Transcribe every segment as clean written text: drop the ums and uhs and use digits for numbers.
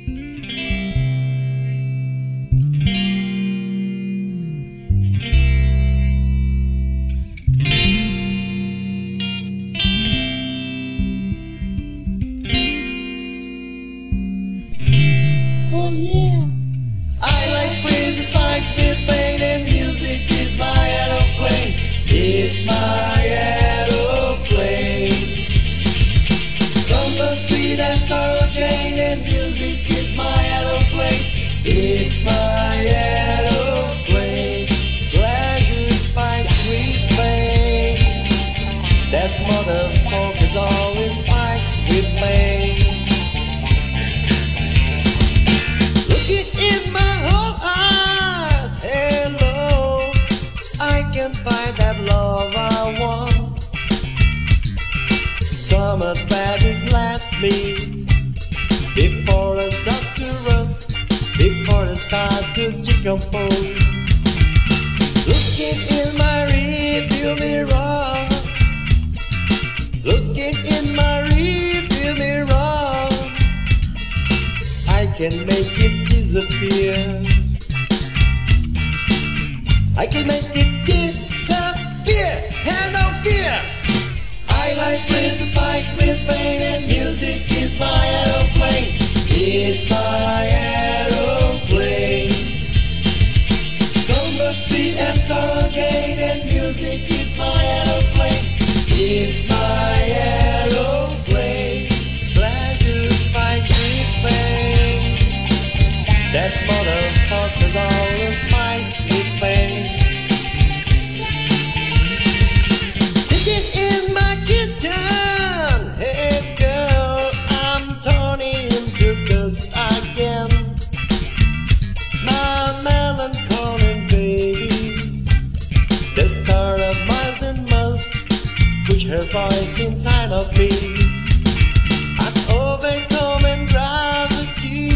Oh yeah. I like phrases like airplane, and music is my aeroplane. It's my aeroplane. Some birds sweet and sorrow gain, and music is my aeroplane. It's my aeroplane. Pleasure spike sweet pain. That motherfucker's always spiked with pain. In my whole eyes, hello, I can find that love I want. Summer baddies left me before the doctors, before they start to decompose. Looking in my rearview mirror, looking in my rearview mirror, I can make it disappear. I can make it disappear. Have no fear. I like places spiked with pain, and music is my aeroplane. It's my aeroplane. Some birds sweet and sorrow gain, and music is my aeroplane. It's my aeroplane. Pleasure spiked with pain. That motherfucker's always spiked with pain. Sitting in my kitchen, hey girl, I'm turning into dust again. My melancholy baby, the start of mice and must push her voice inside of me. I'm overcoming gravity.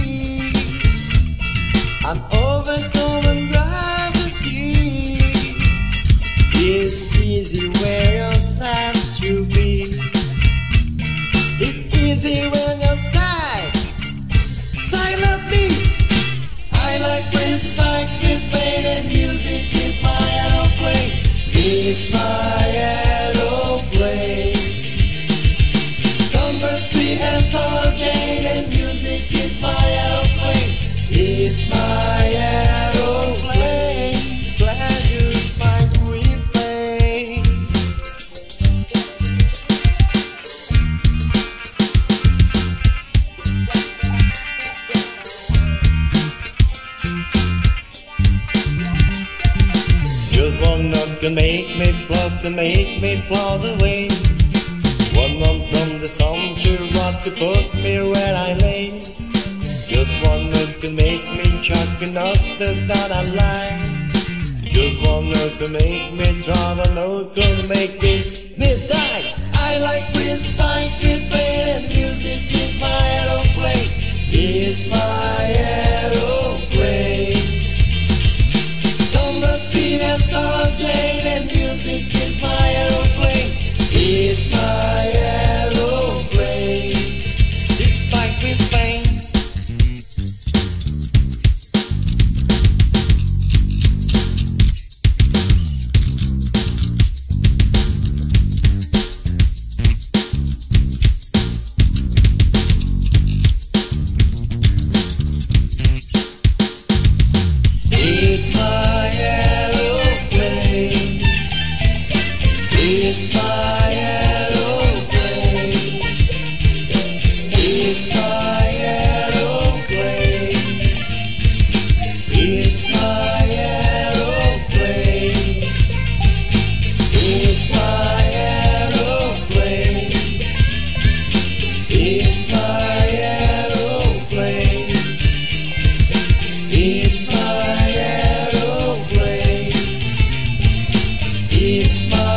I'm overcoming gravity. It's easy where you're sad to be. It's easy when you're sad. Silent me. I like phrases like with pain, and music is my aeroplane. It's my aeroplane. Some birds sweet and sorrow gain, and music is my aeroplane. It's my aeroplane. Pleasure spiked with pain. Just one note can make me float away. One note from the song sure what to put me where I lay. Just one note can make me chuck enough that I lie. Just one note can make me drop a note, gonna make me die. I like with spike with pain, and music is my aeroplane. It's my aeroplane. Some birds sweet and sorrow gain, and music is my aeroplane. It's my aeroplane. It's spiked with pain. It's my aeroplane. It's my aeroplane. It's my aeroplane. It's my aeroplane. It's my aeroplane. It's my aeroplane. It's my aeroplane. It's my